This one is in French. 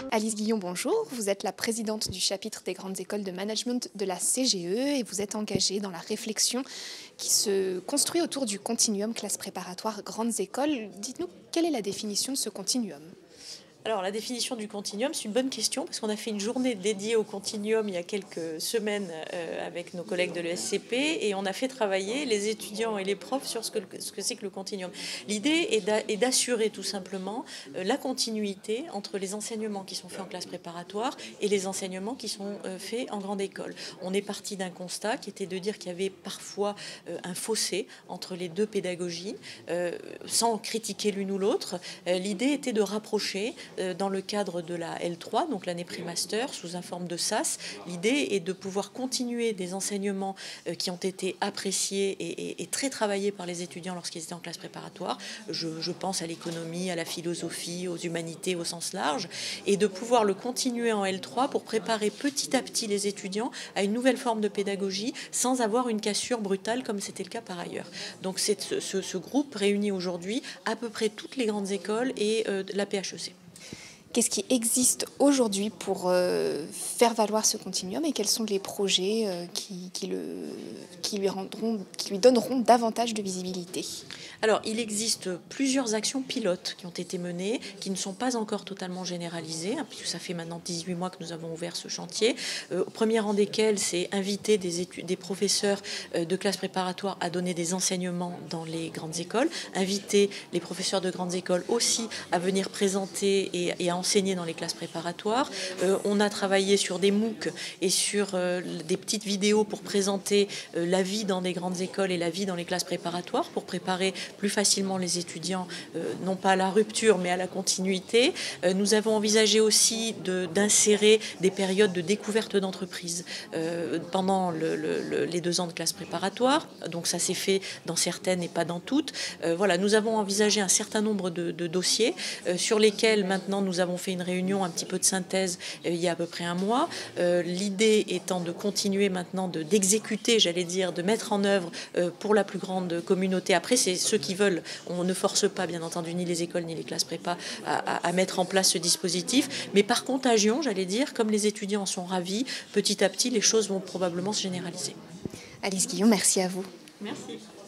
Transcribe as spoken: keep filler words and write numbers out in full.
Alice Guillon, bonjour. Vous êtes la présidente du chapitre des grandes écoles de management de la C G E et vous êtes engagée dans la réflexion qui se construit autour du continuum classe préparatoire grandes écoles. Dites-nous, quelle est la définition de ce continuum ? Alors la définition du continuum, c'est une bonne question parce qu'on a fait une journée dédiée au continuum il y a quelques semaines euh, avec nos collègues de l'E S C P et on a fait travailler les étudiants et les profs sur ce que, ce que c'est que le continuum. L'idée est d'assurer tout simplement euh, la continuité entre les enseignements qui sont faits en classe préparatoire et les enseignements qui sont euh, faits en grande école. On est parti d'un constat qui était de dire qu'il y avait parfois euh, un fossé entre les deux pédagogies, euh, sans critiquer l'une ou l'autre. Euh, l'idée était de rapprocher dans le cadre de la L trois, donc l'année pré-master, sous une forme de S A S. L'idée est de pouvoir continuer des enseignements qui ont été appréciés et, et, et très travaillés par les étudiants lorsqu'ils étaient en classe préparatoire. Je, je pense à l'économie, à la philosophie, aux humanités au sens large, et de pouvoir le continuer en L trois pour préparer petit à petit les étudiants à une nouvelle forme de pédagogie sans avoir une cassure brutale comme c'était le cas par ailleurs. Donc c'est ce, ce, ce groupe réunit aujourd'hui à peu près toutes les grandes écoles et euh, la P H E C. Qu'est-ce qui existe aujourd'hui pour euh, faire valoir ce continuum et quels sont les projets euh, qui, qui, le, qui, lui rendront, qui lui donneront davantage de visibilité ? Alors, il existe plusieurs actions pilotes qui ont été menées, qui ne sont pas encore totalement généralisées, hein, puisque ça fait maintenant dix-huit mois que nous avons ouvert ce chantier. Euh, au premier rang desquels, c'est inviter des, études, des professeurs euh, de classe préparatoire à donner des enseignements dans les grandes écoles, inviter les professeurs de grandes écoles aussi à venir présenter et, et à enseigner dans les classes préparatoires. Euh, on a travaillé sur des MOOC et sur euh, des petites vidéos pour présenter euh, la vie dans des grandes écoles et la vie dans les classes préparatoires, pour préparer plus facilement les étudiants, euh, non pas à la rupture, mais à la continuité. Euh, nous avons envisagé aussi de, d'insérer des périodes de découverte d'entreprise euh, pendant le, le, les deux ans de classe préparatoire. Donc ça s'est fait dans certaines et pas dans toutes. Euh, voilà, nous avons envisagé un certain nombre de, de dossiers euh, sur lesquels maintenant nous avons fait une réunion, un petit peu de synthèse euh, il y a à peu près un mois. Euh, l'idée étant de continuer maintenant de, d'exécuter, j'allais dire, de mettre en œuvre euh, pour la plus grande communauté. Après, c'est ceux qui veulent. On ne force pas, bien entendu, ni les écoles ni les classes prépa à, à, à mettre en place ce dispositif. Mais par contagion, j'allais dire, comme les étudiants en sont ravis, petit à petit, les choses vont probablement se généraliser. Alice Guillon, merci à vous. Merci.